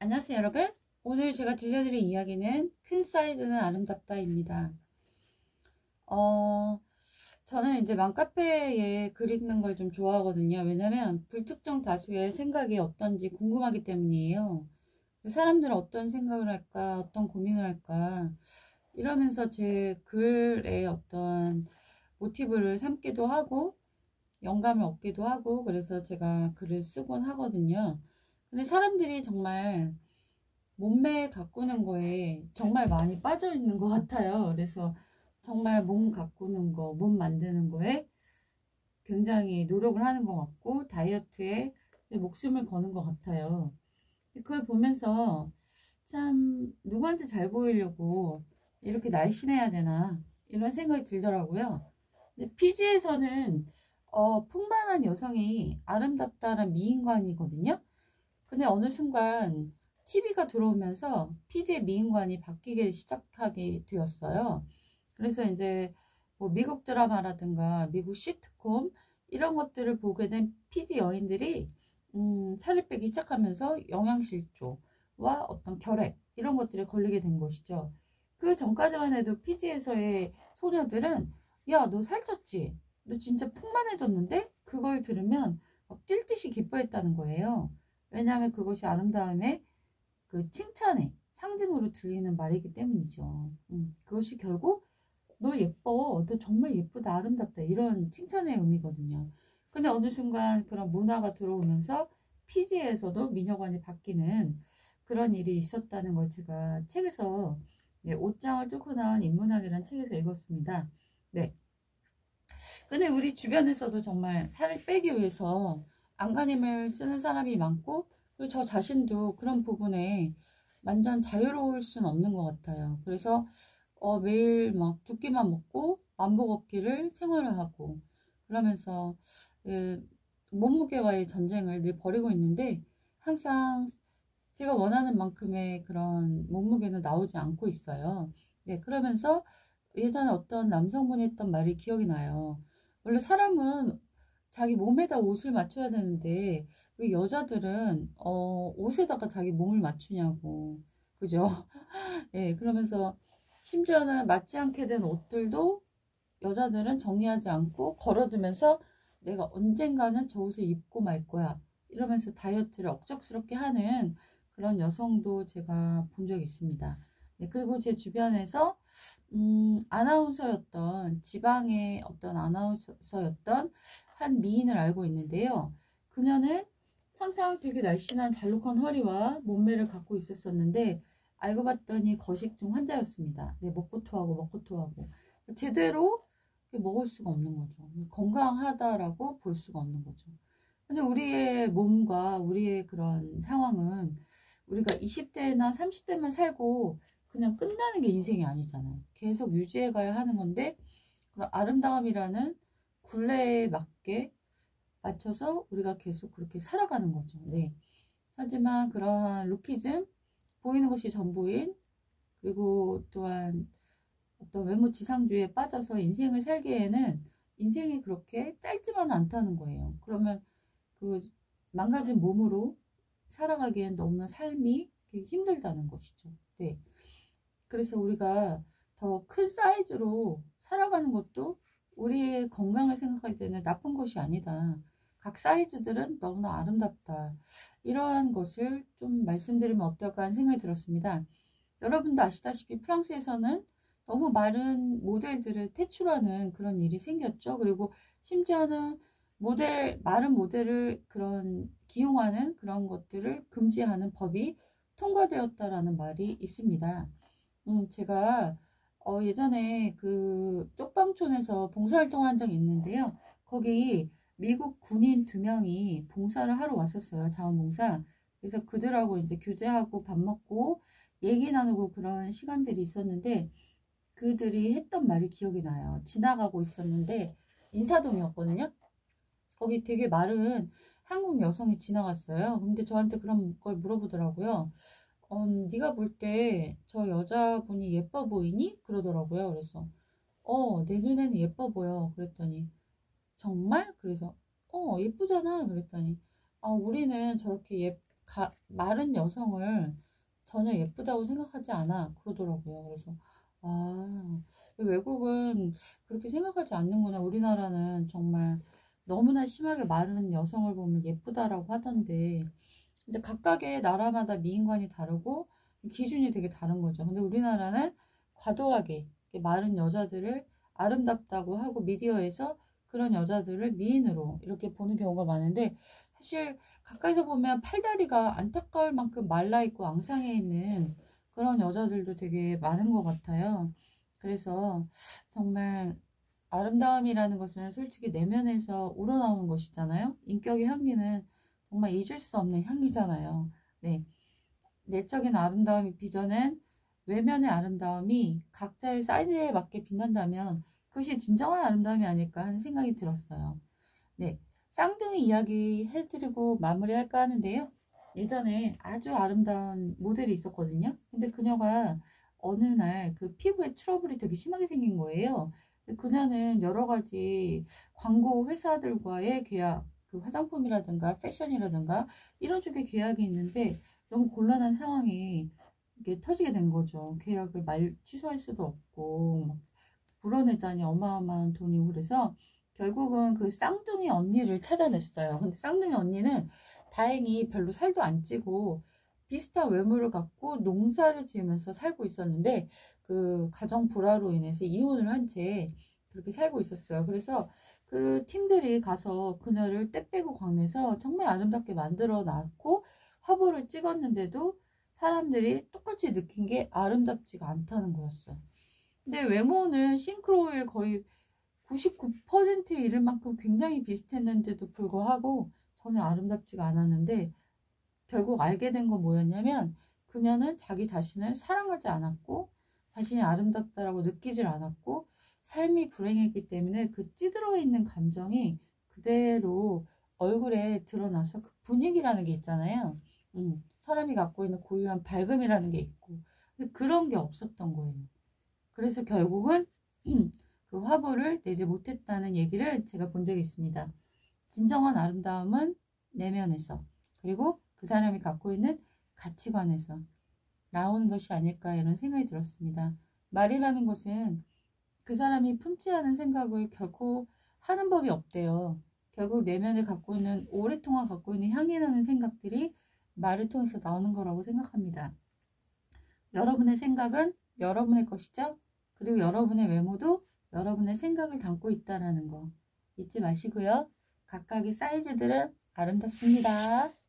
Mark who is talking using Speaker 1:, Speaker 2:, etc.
Speaker 1: 안녕하세요 여러분. 오늘 제가 들려드릴 이야기는 큰 사이즈는 아름답다입니다. 저는 이제 맘카페에 글 읽는 걸 좀 좋아하거든요. 왜냐면 불특정 다수의 생각이 어떤지 궁금하기 때문이에요. 사람들은 어떤 생각을 할까, 어떤 고민을 할까, 이러면서 제 글에 어떤 모티브를 삼기도 하고 영감을 얻기도 하고, 그래서 제가 글을 쓰곤 하거든요. 근데 사람들이 정말 몸매 가꾸는 거에 정말 많이 빠져 있는 것 같아요. 그래서 정말 몸 가꾸는 거, 몸 만드는 거에 굉장히 노력을 하는 것 같고, 다이어트에 목숨을 거는 것 같아요. 그걸 보면서 참 누구한테 잘 보이려고 이렇게 날씬해야 되나 이런 생각이 들더라고요. 근데 피지에서는 풍만한 여성이 아름답다는 미인관이거든요. 근데 어느 순간 TV가 들어오면서 피지의 미인관이 바뀌게 시작하게 되었어요. 그래서 이제 뭐 미국 드라마라든가 미국 시트콤 이런 것들을 보게 된 피지 여인들이 살을 빼기 시작하면서 영양실조와 어떤 결핵 이런 것들에 걸리게 된 것이죠. 그 전까지만 해도 피지에서의 소녀들은 야, 너 살쪘지? 너 진짜 풍만해졌는데? 그걸 들으면 막 뛸 듯이 기뻐했다는 거예요. 왜냐하면 그것이 아름다움의 그 칭찬의 상징으로 들리는 말이기 때문이죠. 그것이 결국 너 예뻐, 너 정말 예쁘다, 아름답다 이런 칭찬의 의미거든요. 근데 어느 순간 그런 문화가 들어오면서 피지에서도 미녀관이 바뀌는 그런 일이 있었다는 걸 제가 책에서 옷장을 뚫고 나온 인문학이라는 책에서 읽었습니다. 네. 근데 우리 주변에서도 정말 살을 빼기 위해서 안간힘을 쓰는 사람이 많고, 그리고 저 자신도 그런 부분에 완전 자유로울 수는 없는 것 같아요. 그래서 매일 막 두 끼만 먹고 만보 걷기를 생활을 하고 그러면서 예, 몸무게와의 전쟁을 늘 벌이고 있는데, 항상 제가 원하는 만큼의 그런 몸무게는 나오지 않고 있어요. 네, 그러면서 예전에 어떤 남성분이 했던 말이 기억이 나요. 원래 사람은 자기 몸에다 옷을 맞춰야 되는데 왜 여자들은 옷에다가 자기 몸을 맞추냐고. 그죠? 예, 그러면서 심지어는 맞지 않게 된 옷들도 여자들은 정리하지 않고 걸어두면서 내가 언젠가는 저 옷을 입고 말 거야 이러면서 다이어트를 억척스럽게 하는 그런 여성도 제가 본 적이 있습니다. 네, 그리고 제 주변에서 아나운서였던, 지방의 어떤 아나운서였던 한 미인을 알고 있는데요. 그녀는 항상 되게 날씬한 잘록한 허리와 몸매를 갖고 있었었는데 알고 봤더니 거식증 환자였습니다. 네, 먹고 토하고 먹고 토하고 제대로 먹을 수가 없는 거죠. 건강하다라고 볼 수가 없는 거죠. 근데 우리의 몸과 우리의 그런 상황은 우리가 20대나 30대만 살고 그냥 끝나는 게 인생이 아니잖아요. 계속 유지해 가야 하는 건데, 그런 아름다움이라는 굴레에 맞게 맞춰서 우리가 계속 그렇게 살아가는 거죠. 네. 하지만 그러한 루키즘, 보이는 것이 전부인, 그리고 또한 어떤 외모 지상주의에 빠져서 인생을 살기에는 인생이 그렇게 짧지만은 않다는 거예요. 그러면 그 망가진 몸으로 살아가기엔 너무나 삶이 힘들다는 것이죠. 네. 그래서 우리가 더 큰 사이즈로 살아가는 것도 우리의 건강을 생각할 때는 나쁜 것이 아니다. 각 사이즈들은 너무나 아름답다. 이러한 것을 좀 말씀드리면 어떨까 하는 생각이 들었습니다. 여러분도 아시다시피 프랑스에서는 너무 마른 모델들을 퇴출하는 그런 일이 생겼죠. 그리고 심지어는 마른 모델을 그런 기용하는 그런 것들을 금지하는 법이 통과되었다라는 말이 있습니다. 제가 예전에 그 쪽방촌에서 봉사활동을 한 적이 있는데요. 거기 미국 군인 2명이 봉사를 하러 왔었어요. 자원봉사. 그래서 그들하고 이제 교제하고 밥 먹고 얘기 나누고 그런 시간들이 있었는데, 그들이 했던 말이 기억이 나요. 지나가고 있었는데 인사동이었거든요. 거기 되게 마른 한국 여성이 지나갔어요. 근데 저한테 그런 걸 물어보더라고요. 네가 볼 때 저 여자분이 예뻐 보이니? 그러더라고요. 그래서 내 눈에는 예뻐 보여. 그랬더니 정말? 그래서 예쁘잖아. 그랬더니 우리는 저렇게 마른 여성을 전혀 예쁘다고 생각하지 않아 그러더라고요. 그래서 아, 외국은 그렇게 생각하지 않는구나. 우리나라는 정말 너무나 심하게 마른 여성을 보면 예쁘다라고 하던데, 근데 각각의 나라마다 미인관이 다르고 기준이 되게 다른 거죠. 근데 우리나라는 과도하게 이렇게 마른 여자들을 아름답다고 하고 미디어에서 그런 여자들을 미인으로 이렇게 보는 경우가 많은데, 사실 가까이서 보면 팔다리가 안타까울 만큼 말라있고 앙상해 있는 그런 여자들도 되게 많은 것 같아요. 그래서 정말 아름다움이라는 것은 솔직히 내면에서 우러나오는 것이잖아요. 인격의 향기는 정말 잊을 수 없는 향기잖아요. 네. 내적인 아름다움이 빚어낸 외면의 아름다움이 각자의 사이즈에 맞게 빛난다면 그것이 진정한 아름다움이 아닐까 하는 생각이 들었어요. 네. 쌍둥이 이야기 해드리고 마무리할까 하는데요. 예전에 아주 아름다운 모델이 있었거든요. 근데 그녀가 어느 날 그 피부에 트러블이 되게 심하게 생긴 거예요. 그녀는 여러 가지 광고 회사들과의 계약, 그 화장품이라든가 패션이라든가 이런 쪽에 계약이 있는데 너무 곤란한 상황이 이게 터지게 된 거죠. 계약을 취소할 수도 없고 막 불어내자니 어마어마한 돈이고, 그래서 결국은 그 쌍둥이 언니를 찾아냈어요. 근데 쌍둥이 언니는 다행히 별로 살도 안 찌고 비슷한 외모를 갖고 농사를 지으면서 살고 있었는데, 그 가정 불화로 인해서 이혼을 한 채 그렇게 살고 있었어요. 그래서 그 팀들이 가서 그녀를 떼 빼고 광내서 정말 아름답게 만들어 놨고 화보를 찍었는데도 사람들이 똑같이 느낀 게 아름답지가 않다는 거였어요. 근데 외모는 싱크로율 거의 99% 이를 만큼 굉장히 비슷했는데도 불구하고 저는 아름답지가 않았는데, 결국 알게 된 건 뭐였냐면 그녀는 자기 자신을 사랑하지 않았고 자신이 아름답다라고 느끼질 않았고 삶이 불행했기 때문에 그 찌들어 있는 감정이 그대로 얼굴에 드러나서 그 분위기라는 게 있잖아요. 사람이 갖고 있는 고유한 밝음이라는 게 있고, 근데 그런 게 없었던 거예요. 그래서 결국은 그 화보를 내지 못했다는 얘기를 제가 본 적이 있습니다. 진정한 아름다움은 내면에서, 그리고 그 사람이 갖고 있는 가치관에서 나오는 것이 아닐까, 이런 생각이 들었습니다. 말이라는 것은 그 사람이 품지 않은 생각을 결코 하는 법이 없대요. 결국 내면에 갖고 있는, 오랫동안 갖고 있는 향이 나는 생각들이 말을 통해서 나오는 거라고 생각합니다. 여러분의 생각은 여러분의 것이죠. 그리고 여러분의 외모도 여러분의 생각을 담고 있다는 거 잊지 마시고요. 각각의 사이즈들은 아름답습니다.